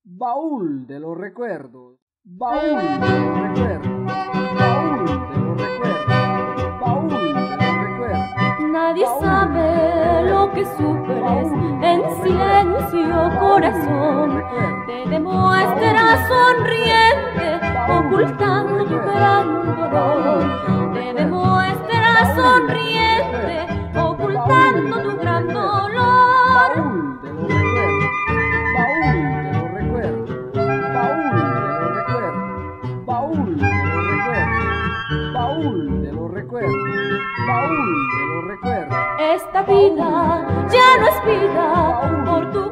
Baúl de los recuerdos, baúl de los recuerdos, baúl de los recuerdos, baúl de los recuerdos. Nadie sabe lo que sufres en silencio, corazón. Te demuestra sonriente, ocultando tu gran dolor. Te demuestra sonriente, ocultando tu gran dolor. Baúl de los recuerdos, baúl de los recuerdos, baúl de los recuerdos, baúl de los recuerdos, baúl de los recuerdos. Esta vida ya no es vida por tu